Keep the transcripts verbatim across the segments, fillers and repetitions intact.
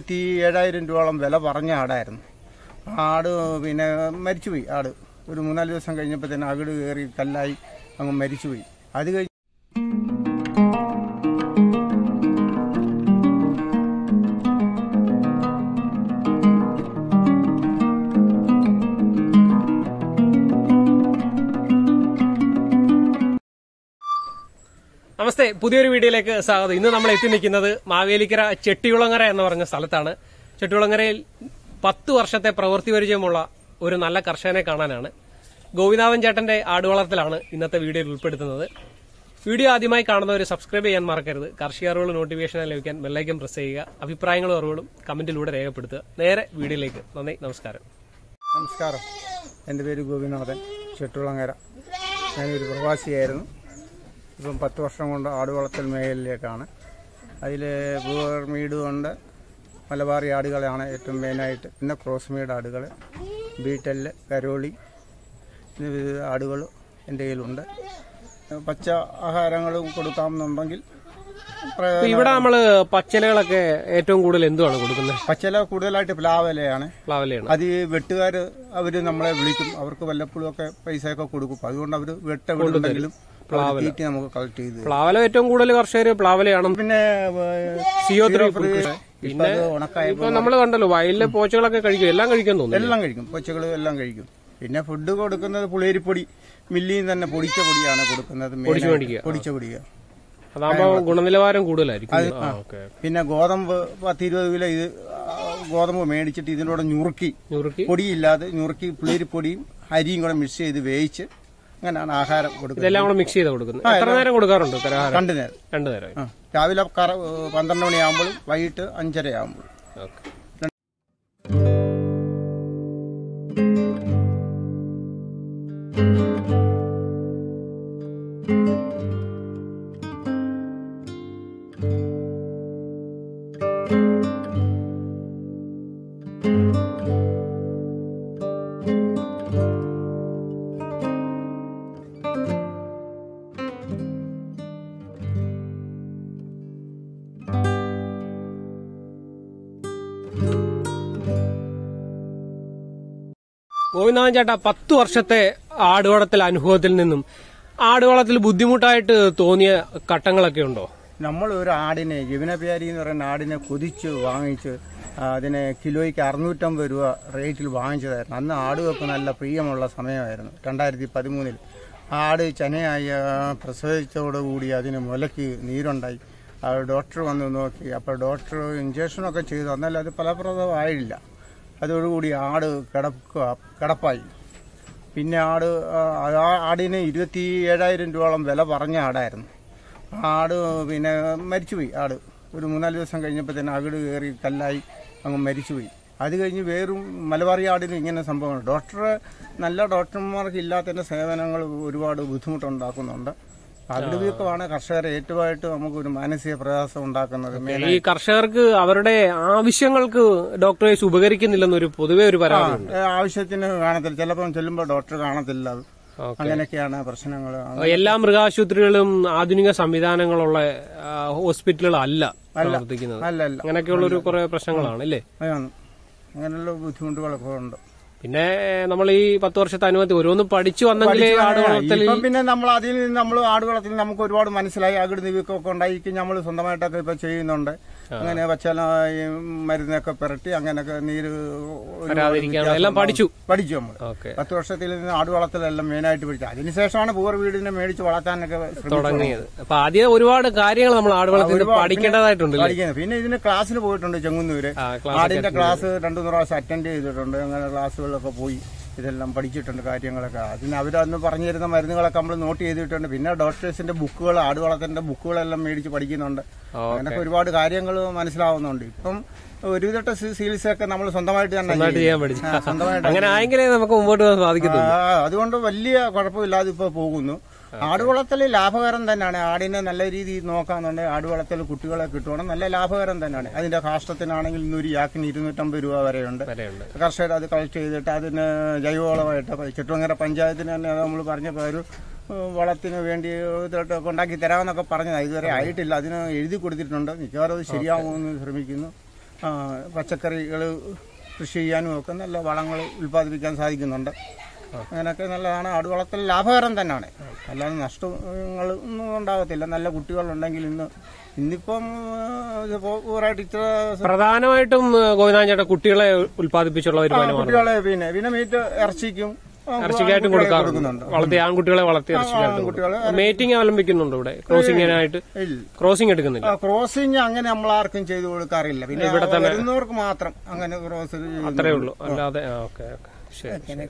ഇരുപത്തി ഏഴായിരം രൂപയോളം വില പറഞ്ഞ ആടായിരുന്നു. ആട് പിന്നെ മരിച്ചുപോയി. ആട് ഒരു മൂന്നാല് ദിവസം കഴിഞ്ഞപ്പോൾ തന്നെ അകിട് കയറി കല്ലായി അങ്ങ് മരിച്ചുപോയി. അത് കഴിഞ്ഞ് നമസ്തേ, പുതിയൊരു വീഡിയോയിലേക്ക് സ്വാഗതം. ഇന്ന് നമ്മൾ എത്തി നിൽക്കുന്നത് മാവേലിക്കര ചെട്ടികുളങ്ങര എന്ന് പറഞ്ഞ സ്ഥലത്താണ്. ചെട്ടികുളങ്ങരയിൽ പത്ത് വർഷത്തെ പ്രവൃത്തി പരിചയമുള്ള ഒരു നല്ല കർഷകനെ കാണാനാണ്. ഗോവിന്ദാവൻ ചേട്ടന്റെ ആടുവളർത്തലാണ് ഇന്നത്തെ വീഡിയോയിൽ ഉൾപ്പെടുത്തുന്നത്. വീഡിയോ ആദ്യമായി കാണുന്നവർ സബ്സ്ക്രൈബ് ചെയ്യാൻ മറക്കരുത്. കാർഷിക അറിവുകൾ നോട്ടിഫിക്കേഷൻ ലഭിക്കാൻ ബെല്ലൈക്കൻ പ്രസ് ചെയ്യുക. അഭിപ്രായങ്ങളും അറിവുകളും കമന്റിലൂടെ രേഖപ്പെടുത്തുക. നേരെ വീഡിയോയിലേക്ക്. നന്ദി, നമസ്കാരം. നമസ്കാരം. എൻ്റെ പേര് ഗോവിന്ദാവൻ, ചെട്ടികുളങ്ങര. ഞാനൊരു പ്രവാസിയായിരുന്നു. ഇപ്പം പത്ത് വർഷം കൊണ്ട് ആടുവളർത്തൽ മേഖലയിലേക്കാണ്. അതിൽ ബൂർ മീഡ് കൊണ്ട് മലബാറി ആടുകളാണ് ഏറ്റവും മെയിനായിട്ട്. പിന്നെ ക്രോസ് മീഡ് ആടുകൾ, ബീറ്റൽ, കരോളി വിവിധ ആടുകൾ എൻ്റെ കയ്യിലുണ്ട്. പച്ച ആഹാരങ്ങളും കൊടുക്കാമെന്നുണ്ടെങ്കിൽ ഇവിടെ നമ്മള് പച്ചിലകളൊക്കെ ഏറ്റവും കൂടുതൽ എന്തുവാണ് കൊടുക്കുന്നത്? പച്ചില കൂടുതലായിട്ട് പ്ലാവലയാണ്. പ്ലാവലയാണ്. അത് ഈ വെട്ടുകാർ അവർ നമ്മളെ വിളിക്കും. അവർക്ക് വല്ലപ്പോഴും ഒക്കെ പൈസയൊക്കെ കൊടുക്കും. അതുകൊണ്ട് അവർ വെട്ട വിടുന്നെങ്കിലും നമുക്ക് കളക്ട് ചെയ്ത്. പ്ലാവല ഏറ്റവും കൂടുതൽ കർഷകർ പ്ലാവലയാണ്. പിന്നെ സിയോ ത്രീ, പിന്നെ ഇപ്പൊ നമ്മള് കണ്ടല്ലോ വയലിലെ പോച്ചകളൊക്കെ കഴിക്കും. എല്ലാം കഴിക്കാൻ തോന്നുന്നു. എല്ലാം കഴിക്കും, പോച്ചകൾ എല്ലാം കഴിക്കും. പിന്നെ ഫുഡ് കൊടുക്കുന്നത് പുളിയരിപ്പൊടി, മില്ലിൽ തന്നെ പൊടിച്ച പൊടിയാണ് കൊടുക്കുന്നത്. പൊടിച്ച പൊടിക്കുക, അതാകുമ്പോ ഗുണനിലവാരം കൂടുതലായിരിക്കും. പിന്നെ ഗോതമ്പ് പത്ത് ഇരുപത് കിലോ ഇത് ഗോതമ്പ് മേടിച്ചിട്ട് ഇതിനോട് ഞുറുക്കി ഞുറുക്കി പൊടിയില്ലാതെ ഞുറുക്കി പുളിയരിപ്പൊടിയും അരിയും കൂടെ മിക്സ് ചെയ്ത് വേവിച്ച് അങ്ങനെയാണ് ആഹാരം കൊടുക്കുന്നത്. ഇതെല്ലാം കൂടെ മിക്സ് ചെയ്ത് കൊടുക്കുന്നത്. എത്ര നേരം കൊടുക്കാറുണ്ട്? രണ്ടു നേരം. രണ്ടു നേരം. രാവിലെ പന്ത്രണ്ട് മണിയാകുമ്പോഴും വൈകിട്ട് അഞ്ചര ആകുമ്പോഴും. ഗോവിന്ദാവൻ ചേട്ടാ, പത്ത് വർഷത്തെ ആടുവളർത്തൽ അനുഭവത്തിൽ നിന്നും ആടുവളത്തിൽ ബുദ്ധിമുട്ടായിട്ട് തോന്നിയ ഘട്ടങ്ങളൊക്കെ ഉണ്ടോ? നമ്മൾ ഒരു ആടിനെ യവനപ്യാരി എന്ന് പറയുന്ന ആടിനെ കൊതിച്ച് വാങ്ങിച്ച് അതിനെ കിലോയ്ക്ക് അറുന്നൂറ്റമ്പത് രൂപ റേറ്റിൽ വാങ്ങിച്ചതായിരുന്നു. അന്ന് ആടുകൾക്ക് നല്ല പ്രിയമുള്ള സമയമായിരുന്നു. രണ്ടായിരത്തി പതിമൂന്നിൽ ആട് ചനയായി പ്രസവിച്ചതോടുകൂടി അതിന് മുലയ്ക്ക് നീരുണ്ടായി. ഡോക്ടർ വന്ന് നോക്കി. അപ്പോൾ ഡോക്ടർ ഇഞ്ചക്ഷനൊക്കെ ചെയ്തു. എന്നാൽ അത് ഫലപ്രദമായില്ല. അതോടുകൂടി ആട് കിടക്കുക കിടപ്പായി. പിന്നെ ആട് ആടിന് ഇരുപത്തി ഏഴായിരം രൂപയോളം വില പറഞ്ഞ ആടായിരുന്നു. ആട് പിന്നെ മരിച്ചുപോയി. ആട് ഒരു മൂന്നാല് ദിവസം കഴിഞ്ഞപ്പോൾ തന്നെ അകിട് കയറി കല്ലായി അങ്ങ് മരിച്ചുപോയി. അത് കഴിഞ്ഞ് വേറും മലബാറി ആടിന് ഇങ്ങനെ സംഭവമാണ്. ഡോക്ടർ നല്ല ഡോക്ടർമാർക്ക് ഇല്ലാത്തതിൻ്റെ സേവനങ്ങൾ ഒരുപാട് ബുദ്ധിമുട്ടുണ്ടാക്കുന്നുണ്ട്. അകിടുവീക്കമാണ് കർഷകരെ ഏറ്റവുമായിട്ട് നമുക്ക് ഒരു മാനസിക പ്രയാസം ഉണ്ടാക്കുന്നത്. ഈ കർഷകർക്ക് അവരുടെ ആവശ്യങ്ങൾക്ക് ഡോക്ടറേഴ്സ് ഉപകരിക്കുന്നില്ലെന്നൊരു പൊതുവെ ഒരു പരാതി. ആവശ്യത്തിന് കാണത്തില്ല, ചിലപ്പോൾ ചെല്ലുമ്പോൾ ഡോക്ടർ കാണത്തില്ല. അങ്ങനെയൊക്കെയാണ് പ്രശ്നങ്ങൾ. എല്ലാ മൃഗാശുപത്രികളും ആധുനിക സംവിധാനങ്ങളുള്ള ഹോസ്പിറ്റലുകളല്ല പ്രവർത്തിക്കുന്നത്. അല്ലല്ല, അങ്ങനെയൊക്കെയുള്ള ഒരു കുറെ പ്രശ്നങ്ങളാണ് അല്ലേ? അങ്ങനെയുള്ള ബുദ്ധിമുട്ടുകളൊക്കെ ഉണ്ട്. പിന്നെ നമ്മൾ ഈ പത്ത് വർഷത്തെ അനുഭവത്തി ഓരോന്ന് പഠിച്ചു വന്നെങ്കിൽ ആടുവളർത്തൽ പിന്നെ നമ്മൾ അതിൽ നിന്ന് നമ്മൾ ആടുവളത്തിൽ നമുക്ക് ഒരുപാട് മനസ്സിലായി. അകിട് നിവിക്കൊക്കെ ഉണ്ടായിരിക്കും. നമ്മൾ സ്വന്തമായിട്ടൊക്കെ ഇപ്പൊ ചെയ്യുന്നുണ്ട്. അങ്ങനെ വച്ചാൽ മരുന്നൊക്കെ പുരട്ടി അങ്ങനെയൊക്കെ നീര് എല്ലാം പഠിച്ചു പഠിച്ചു നമ്മൾ പത്ത് വർഷത്തിൽ നിന്ന് ആടുവളത്തിലെല്ലാം മെയിനായിട്ട് പഠിച്ചു. അതിനുശേഷമാണ് പൂർ വീടിനെ മേടിച്ച് വളർത്താനൊക്കെ തുടങ്ങിയത്. അപ്പൊ ആദ്യം ഒരുപാട് കാര്യങ്ങൾ നമ്മൾ ആടുവളത്തിൽ പഠിക്കേണ്ടതായിട്ടുണ്ട്. പിന്നെ ഇതിന് ക്ലാസ്സിന് പോയിട്ടുണ്ട്. ചെങ്ങന്നൂര് ആടിന്റെ ക്ലാസ് രണ്ടു മൂന്ന് പ്രാവശ്യം അറ്റൻഡ് ചെയ്തിട്ടുണ്ട്. അങ്ങനെ ക്ലാസ്സുകളിലൊക്കെ പോയി ഇതെല്ലാം പഠിച്ചിട്ടുണ്ട് കാര്യങ്ങളൊക്കെ. അതിന് അവരന്ന് പറഞ്ഞു തരുന്ന മരുന്നുകളൊക്കെ നമ്മൾ നോട്ട് ചെയ്തിട്ടുണ്ട്. പിന്നെ ഡോക്ടേഴ്സിന്റെ ബുക്കുകൾ, ആടുവളത്തിന്റെ ബുക്കുകളെല്ലാം മേടിച്ച് പഠിക്കുന്നുണ്ട്. അങ്ങനെയൊക്കെ ഒരുപാട് കാര്യങ്ങൾ മനസ്സിലാവുന്നുണ്ട്. ഇപ്പം ഒരുവിധ ചികിത്സയൊക്കെ നമ്മൾ സ്വന്തമായിട്ട് തന്നെ സ്വന്തമായിട്ട് അങ്ങനെ ആയെങ്കിലേ നമുക്ക് മുമ്പോട്ട് പോകാൻ സാധിക്കത്തുള്ളൂ. അതുകൊണ്ട് വലിയ കുഴപ്പമില്ലാതെ ഇപ്പൊ പോകുന്നു. ആടുവളർത്തൽ ലാഭകരം തന്നെയാണ്. ആടിനെ നല്ല രീതിയിൽ നോക്കാന്നുണ്ടെങ്കിൽ ആടുവളർത്തൽ കുട്ടികളെ കിട്ടുവാണെങ്കിൽ നല്ല ലാഭകരം തന്നെയാണ്. അതിന്റെ കാഷ്ടത്തിനാണെങ്കിൽ ഇന്നൊരു യാക്കിന് ഇരുന്നൂറ്റമ്പത് രൂപ വരെയുണ്ട്. കർഷകർ അത് കളക്ട് ചെയ്തിട്ട് അതിന് ജൈവവളമായിട്ട് ചെട്ടികുളങ്ങര പഞ്ചായത്തിന് തന്നെ നമ്മൾ പറഞ്ഞപ്പോൾ ഒരു വളത്തിന് വേണ്ടി ഇതൊക്കെ ഉണ്ടാക്കി തരാമെന്നൊക്കെ പറഞ്ഞതാണ്. ഇതുവരെ ആയിട്ടില്ല. അതിന് എഴുതി കൊടുത്തിട്ടുണ്ട്. മിക്കവാറും അത് ശരിയാവുമെന്ന് ശ്രമിക്കുന്നു. പച്ചക്കറികൾ കൃഷി ചെയ്യാനും ഒക്കെ നല്ല വളങ്ങൾ ഉൽപ്പാദിപ്പിക്കാൻ സാധിക്കുന്നുണ്ട്. അങ്ങനെയൊക്കെ നല്ലതാണ്. ആട് വളർത്തൽ ലാഭകരം തന്നെയാണ്, അല്ലാതെ നഷ്ടങ്ങളൊന്നും ഉണ്ടാകത്തില്ല. നല്ല കുട്ടികളുണ്ടെങ്കിൽ ഇന്ന് ഇന്നിപ്പം ഇത്ര പ്രധാനമായിട്ടും ഗോവിന്ദൻ ചേട്ടാ കുട്ടികളെ ഉൽപ്പാദിപ്പിച്ചുള്ള കുട്ടികളെ പിന്നെ പിന്നെ മീറ്റ് ഇറച്ചിക്കും ഇറച്ചിക്കായിട്ടും കൊടുക്കാറുണ്ട്. വളർത്തി ആൺകുട്ടികളെ വളർത്തി ഇറച്ചിക്കായിട്ട് മേറ്റിംഗ് അവലംബിക്കുന്നുണ്ടോ ഇവിടെ? ക്രോസിങ്ങിനായിട്ട് ക്രോസിംഗ് എടുക്കുന്നില്ല. ക്രോസിംഗ് അങ്ങനെ നമ്മൾ ആർക്കും ചെയ്തു കൊടുക്കാറില്ല. പിന്നെ ഇവിടെ തന്നെ വരുന്നവർക്ക് മാത്രം അങ്ങനെ ക്രോസ് അത്രേ ഉള്ളൂ, അല്ലാതെ ഓക്കെ ഓക്കെ ശരി.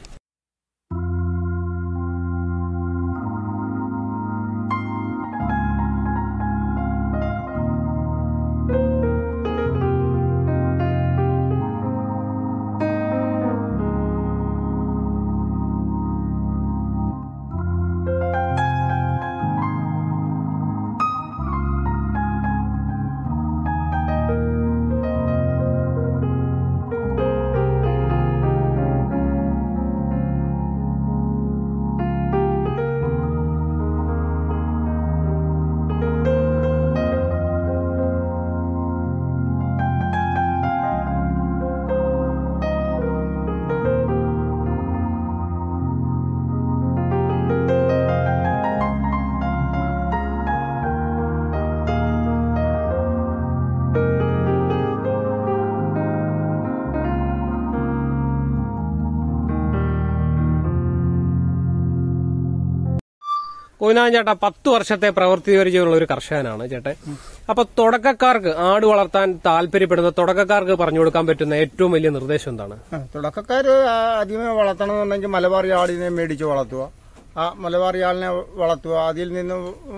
ഗോവിന്ദൻ ചേട്ടാ പത്ത് വർഷത്തെ പ്രവൃത്തി പരിചയമുള്ള ഒരു കർഷകനാണ് ചേട്ടൻ. അപ്പൊ തുടക്കക്കാർക്ക് ആട് വളർത്താൻ താല്പര്യപ്പെടുന്ന തുടക്കക്കാർക്ക് പറഞ്ഞു കൊടുക്കാൻ പറ്റുന്ന ഏറ്റവും വലിയ നിർദ്ദേശം എന്താണ്? തുടക്കക്കാര് ആദ്യമേ വളർത്തണമെന്നുണ്ടെങ്കിൽ മലബാറി ആടിനെ മേടിച്ച് വളർത്തുക. ആ മലബാറി ആടിനെ വളർത്തുക, അതിൽ നിന്ന്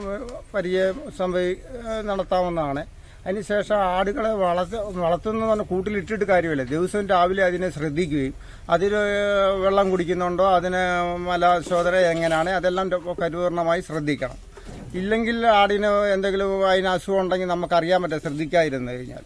പരിചയം സംഭവി നടത്താവുന്നതാണ്. അതിനുശേഷം ആടുകളെ വളർത്ത വളർത്തുന്ന പറഞ്ഞാൽ കൂട്ടിലിട്ടിട്ട് കാര്യമില്ല. ദിവസവും രാവിലെ അതിനെ ശ്രദ്ധിക്കുകയും അതിൽ വെള്ളം കുടിക്കുന്നുണ്ടോ, അതിന് മലശോധന എങ്ങനെയാണ്, അതെല്ലാം പരിപൂർണമായി ശ്രദ്ധിക്കണം. ഇല്ലെങ്കിൽ ആടിന് എന്തെങ്കിലും അതിന് അസുഖം ഉണ്ടെങ്കിൽ നമുക്കറിയാൻ പറ്റും ശ്രദ്ധിക്കാതിരുന്നു കഴിഞ്ഞാൽ.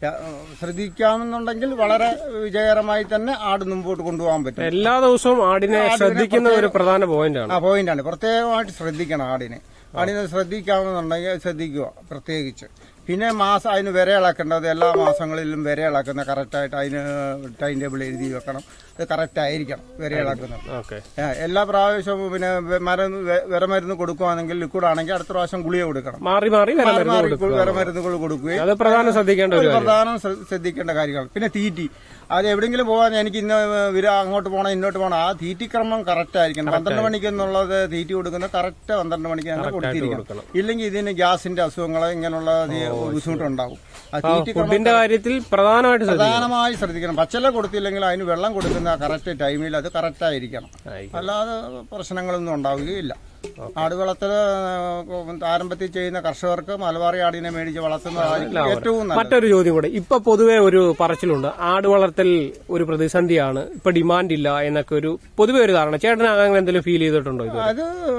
ശ്രദ്ധിക്കാമെന്നുണ്ടെങ്കിൽ വളരെ വിജയകരമായി തന്നെ ആട് മുമ്പോട്ട് കൊണ്ടുപോകാൻ പറ്റും. എല്ലാ ദിവസവും ആടിനെ ശ്രദ്ധിക്കുന്ന ഒരു പ്രധാന പോയിന്റാണ്. ആ പോയിന്റാണ് പ്രത്യേകമായിട്ട് ശ്രദ്ധിക്കണം ആടിനെ. ആടിനെ ശ്രദ്ധിക്കാമെന്നുണ്ടെങ്കിൽ ശ്രദ്ധിക്കുക പ്രത്യേകിച്ച്. പിന്നെ മാസം അതിന് വിര ഇളക്കേണ്ടത് എല്ലാ മാസങ്ങളിലും വിര ഇളക്കുന്ന കറക്റ്റായിട്ട് അതിന് ടൈം ടേബിൾ എഴുതി വെക്കണം. അത് കറക്റ്റ് ആയിരിക്കണം വിര ഇളക്കുന്നത്. എല്ലാ പ്രാവശ്യവും പിന്നെ മരുന്ന് വിരമരുന്ന് കൊടുക്കുകയാണെങ്കിൽ ലിക്വിഡ് ആണെങ്കിൽ അടുത്ത പ്രാവശ്യം ഗുളിക കൊടുക്കണം. മാറി മാറി വിരമരുന്നുകൾ കൊടുക്കുകയും പ്രധാനം ശ്രദ്ധിക്കേണ്ട കാര്യമാണ്. പിന്നെ തീറ്റി, അത് എവിടെയെങ്കിലും പോകാൻ എനിക്ക് ഇന്ന് വിര അങ്ങോട്ട് പോകണം ഇന്നോട്ട് പോകണം, ആ തീറ്റിക്രമം കറക്റ്റ് ആയിരിക്കണം. പന്ത്രണ്ട് മണിക്ക് എന്നുള്ളത് തീറ്റി കൊടുക്കുന്നത് കറക്റ്റ് പന്ത്രണ്ട് മണിക്ക് തന്നെ കൊടുത്തിരിക്കണം. ഇല്ലെങ്കിൽ ഇതിന് ഗ്യാസിന്റെ അസുഖങ്ങൾ ഇങ്ങനെയുള്ള ബുദ്ധിമുട്ടുണ്ടാവും. ഫുഡിന്റെ കാര്യത്തിൽ പ്രധാനമായിട്ട് പ്രധാനമായി ശ്രദ്ധിക്കണം. പച്ചല കൊടുത്തില്ലെങ്കിൽ അതിന് വെള്ളം കൊടുക്കുന്ന കറക്റ്റ് ടൈമിൽ അത് കറക്റ്റ് ആയിരിക്കണം. അല്ലാതെ പ്രശ്നങ്ങളൊന്നും ഉണ്ടാവുകയില്ല. ആടുവളർത്തല് ആരംഭത്തിൽ ചെയ്യുന്ന കർഷകർക്ക് മലബാറി ആടിനെ മേടിച്ച് വളർത്തുന്നതായിരിക്കും ഏറ്റവും നല്ലത്. മറ്റൊരു ചോദ്യം കൂടെ, ഇപ്പൊ പൊതുവെ ഒരു പറച്ചിലുണ്ട് ആട് വളർത്തൽ ഒരു പ്രതിസന്ധിയാണ്, ഇപ്പൊ ഡിമാൻഡ് ഇല്ല എന്നൊക്കെ ഒരു പൊതുവെ ഒരു ധാരണ. ചേട്ടന് അങ്ങനെ എന്തെങ്കിലും ഫീൽ ചെയ്തിട്ടുണ്ടോ? അത്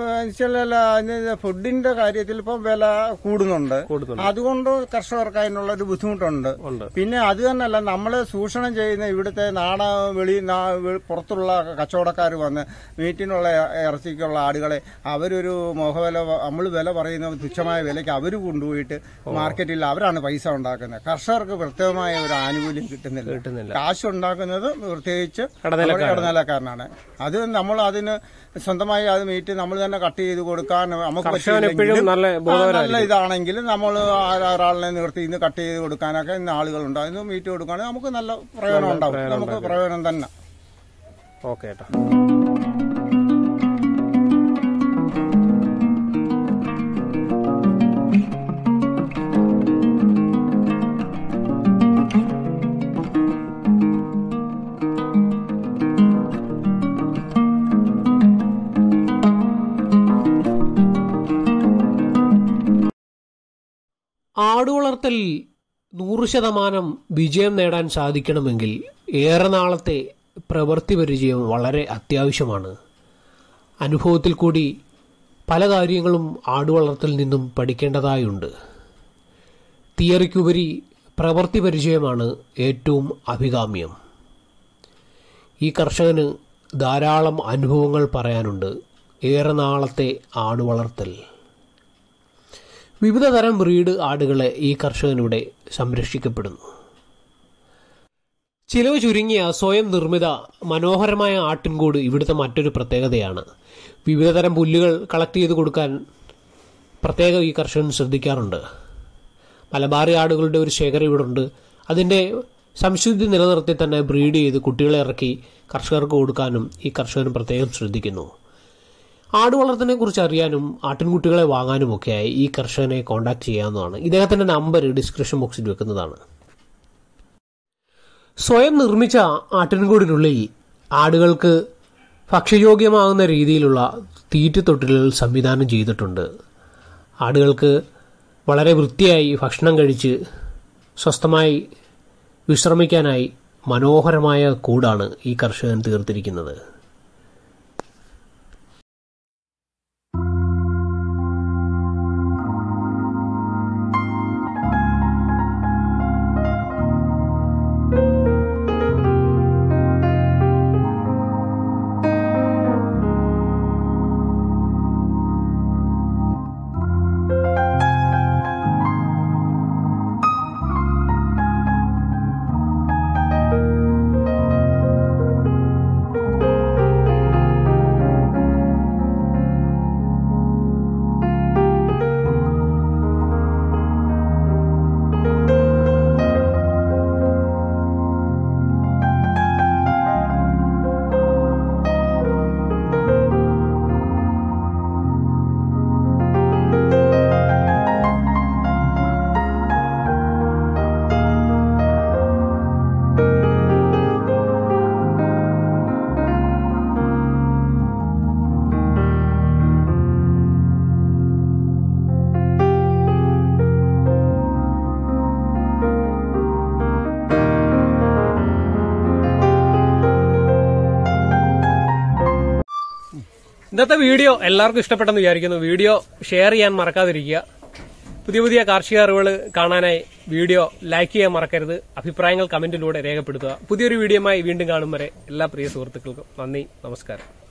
ഫുഡിന്റെ കാര്യത്തിൽ ഇപ്പം വില കൂടുന്നുണ്ട്, അതുകൊണ്ട് കർഷകർക്ക് അതിനുള്ള ഒരു ബുദ്ധിമുട്ടുണ്ട്. പിന്നെ അത് തന്നെയല്ല, നമ്മള് ചൂഷണം ചെയ്യുന്ന ഇവിടുത്തെ നാട വെളി പുറത്തുള്ള കച്ചവടക്കാർ വന്ന് മീറ്റിനുള്ള ഇറച്ചിക്കുള്ള ആടുകളെ അവരൊരു മോഹവില, നമ്മൾ വില പറയുന്ന തുച്ഛമായ വിലയ്ക്ക് അവർ കൊണ്ടുപോയിട്ട് മാർക്കറ്റിൽ അവരാണ് പൈസ ഉണ്ടാക്കുന്നത്. കർഷകർക്ക് പ്രത്യേകമായ ഒരു ആനുകൂല്യം കിട്ടുന്നില്ല. കിട്ടുന്നില്ല കാശ് ഉണ്ടാക്കുന്നത് പ്രത്യേകിച്ച് ഇടനിലക്കാരനാണ്. അത് നമ്മൾ അതിന് സ്വന്തമായി അത് മീറ്റ് നമ്മൾ തന്നെ കട്ട് ചെയ്ത് കൊടുക്കാൻ നമുക്ക് നല്ല ഇതാണെങ്കിൽ നമ്മൾ ഒരാളിനെ നിർത്തി ഇന്ന് കട്ട് ചെയ്ത് കൊടുക്കാനൊക്കെ ഇന്ന് ആളുകളുണ്ട്. അതിന് മീറ്റ് കൊടുക്കുകയാണെങ്കിൽ നമുക്ക് നല്ല പ്രയോജനം ഉണ്ടാവും. നമുക്ക് പ്രയോജനം തന്നെ. ഓക്കെ ഏട്ടാ. ആടുവളർത്തൽ നൂറ് ശതമാനം വിജയം നേടാൻ സാധിക്കണമെങ്കിൽ ഏറെ നാളത്തെ പ്രവൃത്തി പരിചയം വളരെ അത്യാവശ്യമാണ്. അനുഭവത്തിൽ കൂടി പല കാര്യങ്ങളും ആടുവളർത്തൽ നിന്നും പഠിക്കേണ്ടതായുണ്ട്. തിയറിക്കുപരി പ്രവൃത്തി പരിചയമാണ് ഏറ്റവും അഭികാമ്യം. ഈ കർഷകന് ധാരാളം അനുഭവങ്ങൾ പറയാനുണ്ട്. ഏറെ നാളത്തെ ആടുവളർത്തൽ, വിവിധ തരം ബ്രീഡ് ആടുകളെ ഈ കർഷകനിവിടെ സംരക്ഷിക്കപ്പെടുന്നു. ചിലവ് ചുരുങ്ങിയ സ്വയം നിർമ്മിത മനോഹരമായ ആട്ടിൻകൂട് ഇവിടുത്തെ മറ്റൊരു പ്രത്യേകതയാണ്. വിവിധതരം പുല്ലുകൾ കളക്ട് ചെയ്ത് കൊടുക്കാൻ പ്രത്യേകം ഈ കർഷകൻ ശ്രദ്ധിക്കാറുണ്ട്. മലബാറി ആടുകളുടെ ഒരു ശേഖരം ഇവിടെ ഉണ്ട്. അതിൻ്റെ സംശുദ്ധി നിലനിർത്തി തന്നെ ബ്രീഡ് ചെയ്ത് കുട്ടികളെ ഇറക്കി കർഷകർക്ക് കൊടുക്കാനും ഈ കർഷകൻ പ്രത്യേകം ശ്രദ്ധിക്കുന്നു. ആടുവളർത്തലിനെ കുറിച്ച് അറിയാനും ആട്ടിൻകുട്ടികളെ വാങ്ങാനുമൊക്കെയായി ഈ കർഷകനെ കോൺടാക്ട് ചെയ്യാവുന്നതാണ്. ഇദ്ദേഹത്തിന്റെ നമ്പർ ഡിസ്ക്രിപ്ഷൻ ബോക്സിൽ വെക്കുന്നതാണ്. സ്വയം നിർമ്മിച്ച ആട്ടിൻകൂടിനുള്ളിൽ ആടുകൾക്ക് ഭക്ഷ്യയോഗ്യമാകുന്ന രീതിയിലുള്ള തീറ്റത്തൊട്ടിലുകൾ സംവിധാനം ചെയ്തിട്ടുണ്ട്. ആടുകൾക്ക് വളരെ വൃത്തിയായി ഭക്ഷണം കഴിച്ച് സ്വസ്ഥമായി വിശ്രമിക്കാനായി മനോഹരമായ കൂടാണ് ഈ കർഷകൻ തീർത്തിരിക്കുന്നത്. ഇന്നത്തെ വീഡിയോ എല്ലാവർക്കും ഇഷ്ടപ്പെട്ടെന്ന് വിചാരിക്കുന്നു. വീഡിയോ ഷെയർ ചെയ്യാൻ മറക്കാതിരിക്കുക. പുതിയ പുതിയ കാർഷിക അറിവുകൾ കാണാനായി വീഡിയോ ലൈക്ക് ചെയ്യാൻ മറക്കരുത്. അഭിപ്രായങ്ങൾ കമന്റിലൂടെ രേഖപ്പെടുത്തുക. പുതിയൊരു വീഡിയോയുമായി വീണ്ടും കാണും വരെ എല്ലാ പ്രിയ സുഹൃത്തുക്കൾക്കും നന്ദി, നമസ്കാരം.